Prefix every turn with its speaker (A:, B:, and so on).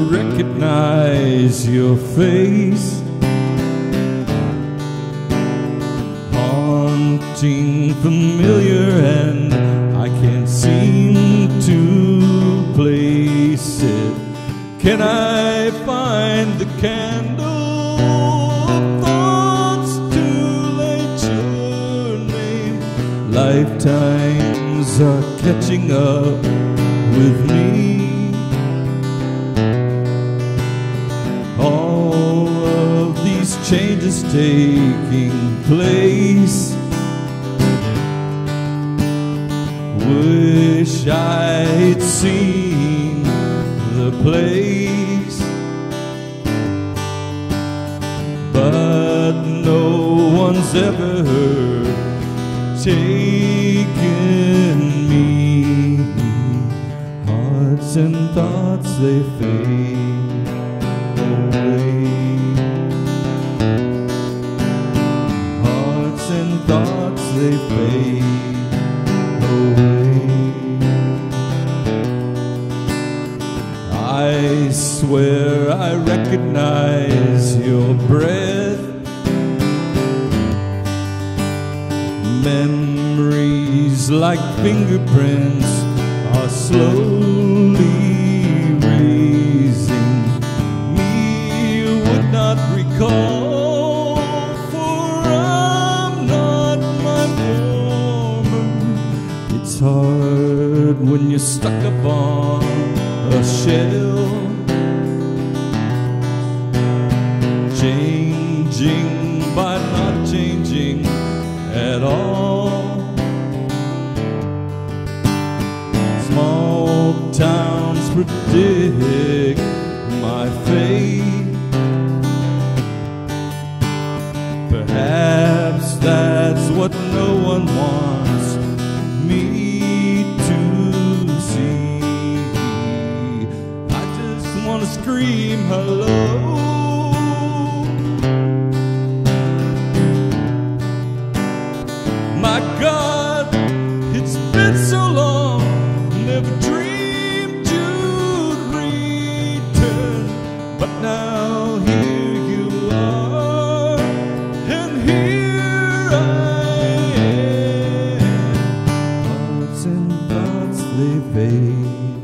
A: recognize your face, haunting, familiar, and I can't seem to place it. Can I find the candle of thoughts to light your name? Lifetimes are catching up with me. All of these changes taking place. Wish I'd seen the place, but no one's ever taken me. Hearts and thoughts, they fade away. Hearts and thoughts, they fade away. I swear I recognize your breath. Memories like fingerprints are slowly raising me. You would not recall, for I'm not my former. It's hard when you're stuck upon a shell, changing but not changing at all. Small towns predict my fate. Perhaps that's what no one wants me to see. I just want to scream hello. My God, it's been so long, never dreamed you'd return. But now here you are, and here I am. Hearts and thoughts, they fade